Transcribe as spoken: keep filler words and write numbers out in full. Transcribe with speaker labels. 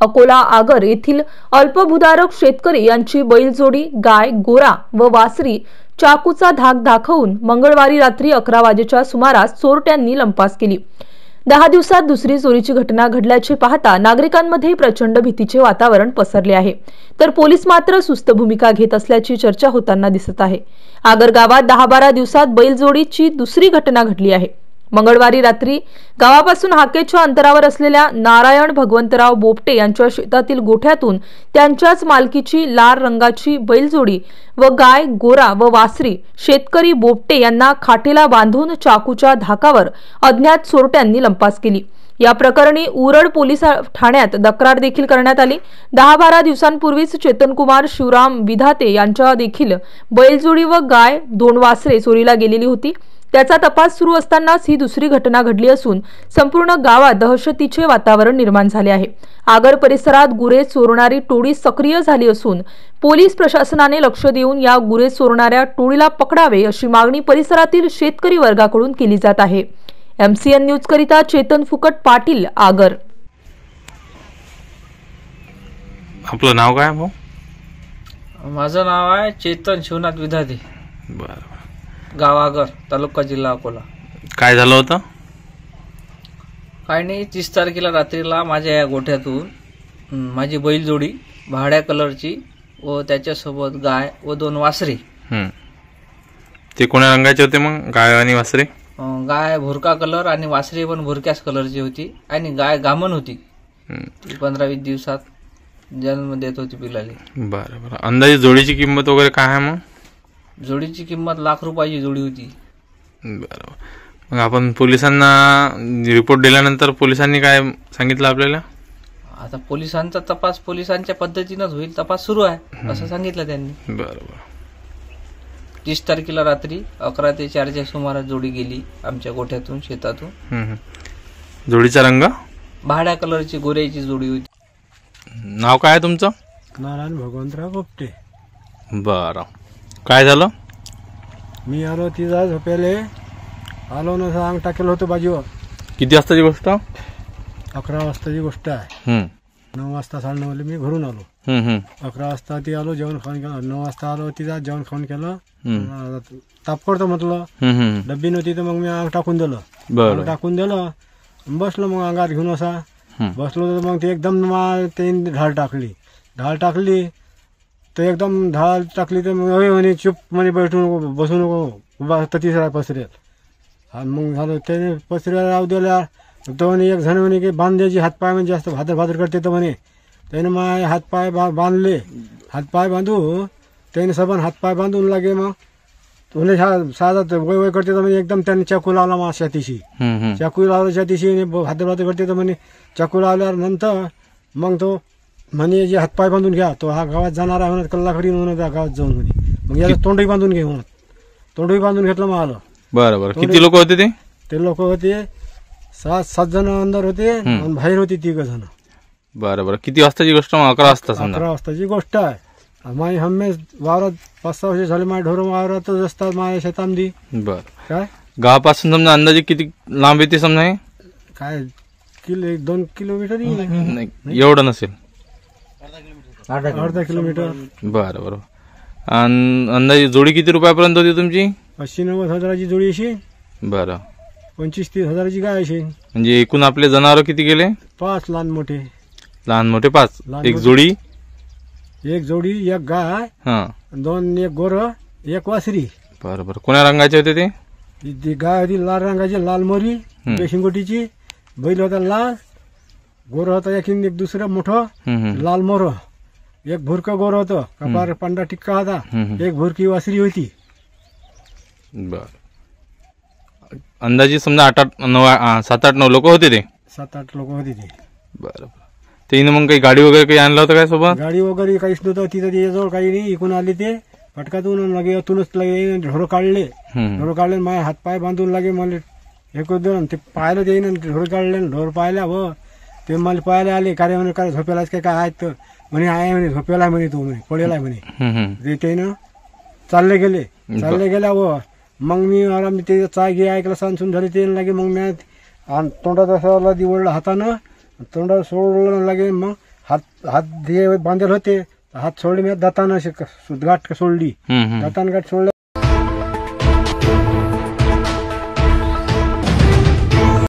Speaker 1: अकोला आगर येथील अल्पभूधारक शेतकरी यांची बैलजोडी गाय गोरा व वासरी चाकूचा धाक दाखवून मंगळवारी रात्री अकरा वाजेच्या सुमारास चोरट्यांनी लंपास केली। दहा दिवसात दुसरी चोरीची घटना घडल्याचे पाहता नागरिकांमध्ये प्रचंड भीतीचे वातावरण पसरले आहे, तर पोलीस मात्र सुस्त भूमिका घेत असल्याची चर्चा होताना दिसत आहे। आगर गावात दहा बारा दिवसात बैलजोडीची दुसरी घटना घडली आहे। मंगळवारी रात्री गावापासून हाकेच्या अंतरावर असलेल्या नारायण भगवंतराव बोपटे यांच्या शेतातील गोठ्यातून त्यांच्याच मालकीची लाल रंगाची बैलजोडी व गाय गोरा व वासरी शेतकरी बोपटे यांना खाटेला बांधून चाकूच्या धाकावर अज्ञात चोरट्यांनी लंपास केली। या प्रकरणी उरड पोलीस ठाण्यात तक्रार देखील करण्यात आली। दहा बारा दिवसांपूर्वीच चेतनकुमार शिवराम विधाते यांच्या देखील बैलजोडी व गाय दोन वासरे चोरीला गेलेली होती। त्याचा तपास सुरू असतानाच ही दुसरी घटना घडली असून संपूर्ण गावात दहशतीचे वातावरण निर्माण झाले आहे। आगर परिसरात गुरे चोरणारी टोळी सक्रिय झाली असून पोलीस प्रशासनाने लक्ष देऊन या गुरे चोरणाऱ्या टोळीला पकडावे अशी मागणी परिसरातील शेतकरी वर्गाकडून केली जात आहे। एमसीएन न्यूज करिता चेतन फुकट पाटील आगर।
Speaker 2: आपलं नाव काय भाऊ?
Speaker 3: माझं नाव आहे चेतन शिवनाथ विधाते,
Speaker 2: बरं,
Speaker 3: गाव आगर, तालुका जिल्हा अकोला।
Speaker 2: काय झालं होतं?
Speaker 3: काय नाही, तीस तारखेला रात्रीला माझ्या या गोठ्यातून माझी बैलजोडी भाड्या कलरची व त्याच्यासोबत गाय व दोन वासरे।
Speaker 2: ते कोण्या रंगाचे होते मग, गाय आणि वासरे?
Speaker 3: गाय भुरका कलर आणि वासरे पण भुरक्याच कलरची होती आणि गाय गामण होती। पंधरा वीस दिवसात जन्म देत होती पिलाली।
Speaker 2: बरं बरं, अंदाजे जोडीची किंमत वगैरे काय आहे मग?
Speaker 3: जोडीची किंमत लाख रुपयाची जोडी होती।
Speaker 2: बरोबर, मग आपण पोलिसांना रिपोर्ट दिल्यानंतर पोलिसांनी काय सांगितलं आपल्याला?
Speaker 3: आता पोलिसांचा तपास पोलिसांच्या पद्धतीनंच होईल, तपास सुरू आहे असं सांगितलं त्यांनी।
Speaker 2: बरोबर,
Speaker 3: तीस तारखेला रात्री अकरा ते चारच्या सुमारास जोडी गेली आमच्या गोठ्यातून शेतातून।
Speaker 2: जोडीचा रंग
Speaker 3: भाड्या कलरची गोऱ्याची जोडी होती।
Speaker 2: नाव काय आहे तुमचं?
Speaker 4: नारायण भगवंतराव बोपटे।
Speaker 2: बरं, काय झालं?
Speaker 4: मी आलो तिचा झोपेले आलो ना, अंग टाकेल होतं बाजूवर।
Speaker 2: किती वाजताची गोष्ट?
Speaker 4: अकरा वाजताची गोष्ट आहे। नऊ वाजता साडे नऊला मी घरून आलो। अकरा वाजता ती आलो, जेवण खाऊन केलं। नऊ वाजता आलो तिचा, जेवण खाऊन केलं, ताप करतो म्हटलं, डब्बी नव्हती तर मग मी अंग टाकून दिलं। टाकून दिलं, बसलो मग अंगात घेऊन असा बसलो तर मग ते एकदम त्यांनी ढाळ टाकली ढाळ टाकली तर एकदम ढाळ टाकली तर मग म्हणे चुप म्हणे, बैठू नको, बसू नको, उभा ततीच राह पसरेल। आणि मग झालं त्याने पसऱ्या राहू दिल्या तर म्हणे एक जण म्हणे की बांध द्यायची हातपाय, म्हणजे जास्त भादर भादर करते तर म्हणे त्याने माय हातपाय बा बांधले हातपाय बांधू त्याने सबन हातपाय बांधून लागे। मग म्हणे साधा वय वय करते तर म्हणजे एकदम त्याने चाकू लावला मग छातीशी, चाकू लावला छातीशी, भादर भादर करते तर म्हणे चाकू लावल्यानंतर मग तो म्हणे जे हातपाय बांधून घ्या, तो हा गावात जाणार आहे म्हणत, कल्लाखडी म्हणत त्या गावात जाऊन म्हणे, मग याला तोंडही बांधून घे म्हणत, तोंडही बांधून घेतलं मग आलं।
Speaker 2: बरं बरं, किती लोक होते ते?
Speaker 4: ते लोक होते सात सात जण अंदर होते आणि बाहेर होते तिघ जण।
Speaker 2: बरं बरं, किती वाजताची गोष्ट? अकरा वाजता समजा।
Speaker 4: अकरा वाजताची गोष्ट आहे। माझी हमेश वावरात पाच सहा वर्ष झाले, माझ्या ढोर वावरातच असतात माझ्या शेतामध्ये।
Speaker 2: बरं,
Speaker 4: काय
Speaker 2: गावापासून समजा अंदाजे किती लांब येते समजा? हे
Speaker 4: काय किलो एक दोन किलोमीटर
Speaker 2: नाही, एवढं नसेल,
Speaker 4: अर्धा किलोमीटर।
Speaker 2: बरं बरं, आणि अंदाजे जोडी किती रुपयापर्यंत होती तुमची?
Speaker 4: अस्सी नव्वद हजाराची जोडी अशी।
Speaker 2: बरं,
Speaker 4: पंचवीस तीस हजाराची गाय अशी।
Speaker 2: म्हणजे एकूण आपले जनावर किती गेले?
Speaker 4: पाच, लहान मोठे।
Speaker 2: लहान मोठे पाच, एक जोडी?
Speaker 4: एक जोडी, एक गाय,
Speaker 2: हा,
Speaker 4: दोन, एक गोर, एक वासरी।
Speaker 2: बरं बरं, कोण्या रंगाचे होते ते?
Speaker 4: ती गाय होती लाल रंगाची, लाल मोरी शिंगोटीची, बैल होता लाल, गोर होता एक एक दुसरं मोठं लाल मोर, एक भुरकं गोर होतं, कपार पांढरा टिक्का होता, एक भुरकी वासरी होती।
Speaker 2: बर, अंदाजे समजा आठ आठ नऊ सात आठ नऊ लोक होते ते? सात आठ लोक होते ते। बरं, त्याने मग काही गाडी वगैरे काही आणलं होतं काय सोबत? गाडी वगैरे काहीच नव्हतं तिथं, त्याच्याजवळ काही नाही। इकून आले ते फटकातून लगे अतूनच लगे ढोरं काढले ढोरं काढले माझे हातपाय बांधून लागे मला एक दोन ते पाहिलं ते ढोर काढले, ढोर पाहिल्या व ते मला पाहायला आले, कार्य म्हणे काय झोपेलाच काय काय आहेत म्हणे, आहे म्हणे झोपेला म्हणे, तो म्हणे पडेला म्हणे। ते त्यानं चालले गेले चालले गेल्या व मग मी आराम ते चाय घे ऐकलं सांसून झाले ते लागे, मग मी तोंडात असं दिवडलं हातानं, तोंडात सोडलं लागे, मग
Speaker 4: हात हात हे बांधेल होते, हात सोडले मी दातानं अशी सुदगाठ सोडली,
Speaker 2: हम्म, हम्म.
Speaker 4: दातान गाठ सोडल्या